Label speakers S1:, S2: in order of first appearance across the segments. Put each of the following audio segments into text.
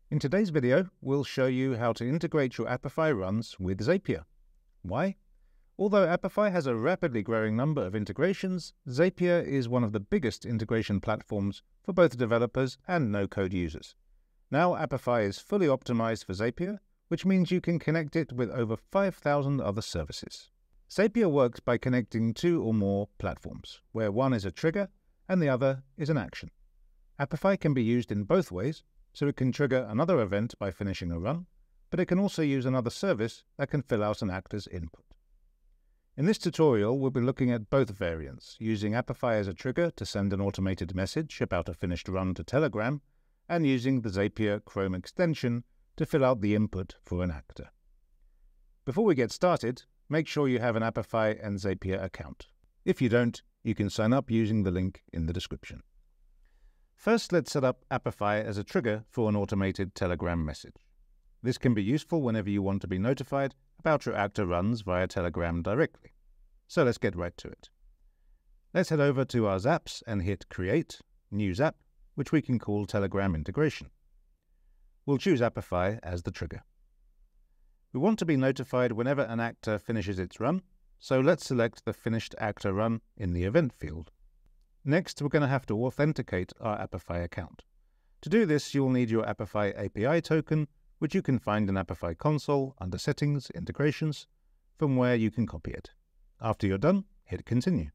S1: In today's video, we'll show you how to integrate your Apify runs with Zapier. Why? Although Apify has a rapidly growing number of integrations, Zapier is one of the biggest integration platforms for both developers and no-code users. Now Apify is fully optimized for Zapier, which means you can connect it with over 5,000 other services. Zapier works by connecting two or more platforms, where one is a trigger and the other is an action. Apify can be used in both ways, so it can trigger another event by finishing a run, but it can also use another service that can fill out an actor's input. In this tutorial, we'll be looking at both variants, using Apify as a trigger to send an automated message about a finished run to Telegram, and using the Zapier Chrome Extension to fill out the input for an actor. Before we get started, make sure you have an Apify and Zapier account. If you don't, you can sign up using the link in the description. First, let's set up Apify as a trigger for an automated Telegram message. This can be useful whenever you want to be notified about your actor runs via Telegram directly. So let's get right to it. Let's head over to our Zaps and hit Create, New Zap, which we can call Telegram Integration. We'll choose Apify as the trigger. We want to be notified whenever an actor finishes its run, so let's select the Finished Actor Run in the Event field. Next, we're going to have to authenticate our Apify account. To do this, you'll need your Apify API token, which you can find in Apify Console under Settings, Integrations, from where you can copy it. After you're done, hit Continue.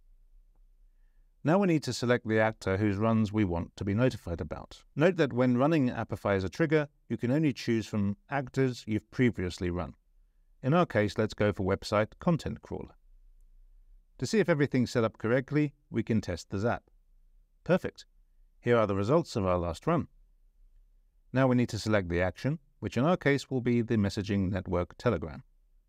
S1: Now we need to select the actor whose runs we want to be notified about. Note that when running Apify as a trigger, you can only choose from actors you've previously run. In our case, let's go for Website Content Crawler. To see if everything's set up correctly, we can test the Zap. Perfect. Here are the results of our last run. Now we need to select the action, which in our case will be the messaging network Telegram.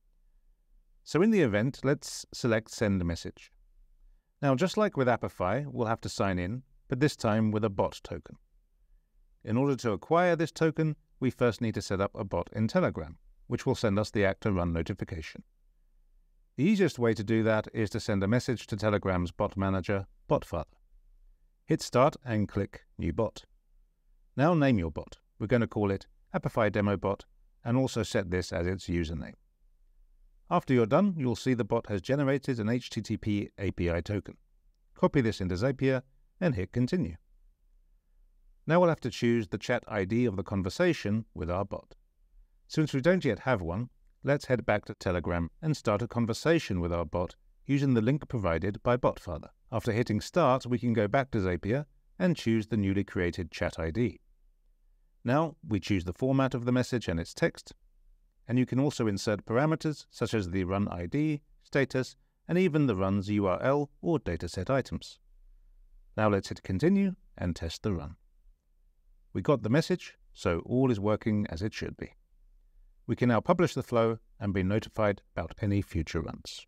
S1: So in the event, let's select Send Message. Now, just like with Apify, we'll have to sign in, but this time with a bot token. In order to acquire this token, we first need to set up a bot in Telegram, which will send us the actor run notification. The easiest way to do that is to send a message to Telegram's bot manager, BotFather. Hit Start and click New Bot. Now name your bot. We're going to call it Apify Demo Bot and also set this as its username. After you're done, you'll see the bot has generated an HTTP API token. Copy this into Zapier and hit Continue. Now we'll have to choose the chat ID of the conversation with our bot. Since we don't yet have one, let's head back to Telegram and start a conversation with our bot using the link provided by BotFather. After hitting Start, we can go back to Zapier and choose the newly created chat ID. Now we choose the format of the message and its text, and you can also insert parameters such as the run ID, status, and even the run's URL or dataset items. Now let's hit Continue and test the run. We got the message, so all is working as it should be. We can now publish the flow and be notified about any future runs.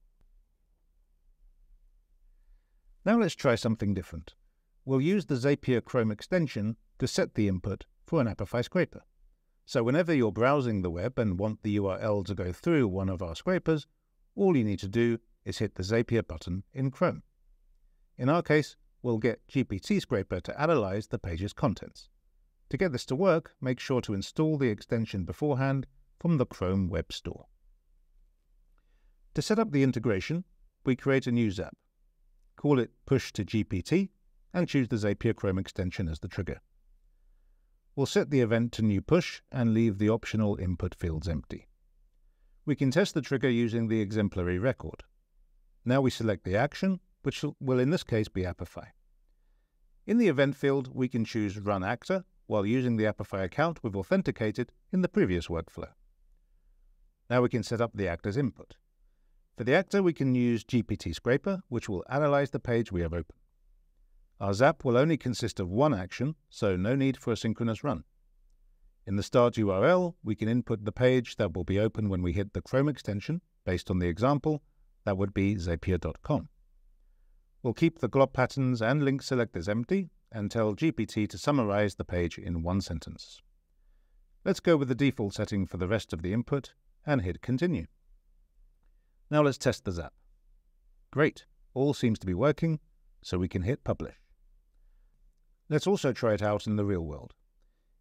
S1: Now let's try something different. We'll use the Zapier Chrome Extension to set the input for an Apify scraper. So whenever you're browsing the web and want the URL to go through one of our scrapers, all you need to do is hit the Zapier button in Chrome. In our case, we'll get GPT Scraper to analyze the page's contents. To get this to work, make sure to install the extension beforehand from the Chrome Web Store. To set up the integration, we create a new Zap. Call it Push to GPT and choose the Zapier Chrome Extension as the trigger. We'll set the event to New Push and leave the optional input fields empty. We can test the trigger using the exemplary record. Now we select the action, which will in this case be Apify. In the event field, we can choose Run Actor while using the Apify account we've authenticated in the previous workflow. Now we can set up the actor's input. For the actor, we can use GPT Scraper, which will analyze the page we have open. Our Zap will only consist of one action, so no need for a synchronous run. In the start URL, we can input the page that will be open when we hit the Chrome extension. Based on the example, that would be zapier.com. We'll keep the glob patterns and link selectors empty and tell GPT to summarize the page in one sentence. Let's go with the default setting for the rest of the input and hit Continue. Now let's test the Zap. Great, all seems to be working, so we can hit Publish. Let's also try it out in the real world.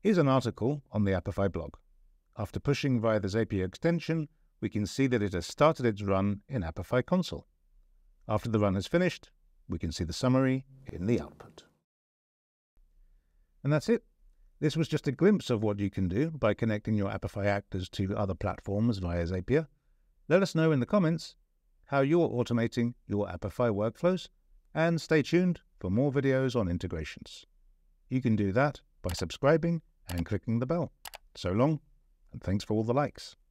S1: Here's an article on the Apify blog. After pushing via the Zapier extension, we can see that it has started its run in Apify console. After the run is finished, we can see the summary in the output. And that's it. This was just a glimpse of what you can do by connecting your Apify Actors to other platforms via Zapier. Let us know in the comments how you're automating your Apify workflows, and stay tuned for more videos on integrations. You can do that by subscribing and clicking the bell. So long, and thanks for all the likes.